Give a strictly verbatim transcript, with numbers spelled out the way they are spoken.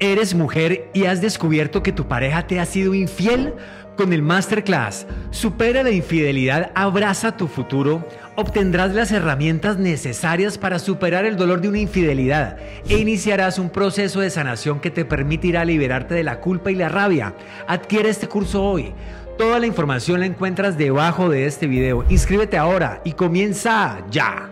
¿Eres mujer y has descubierto que tu pareja te ha sido infiel? Con el Masterclass Supera la infidelidad, abraza tu futuro, obtendrás las herramientas necesarias para superar el dolor de una infidelidad e iniciarás un proceso de sanación que te permitirá liberarte de la culpa y la rabia. Adquiere este curso hoy. Toda la información la encuentras debajo de este video. Inscríbete ahora y comienza ya.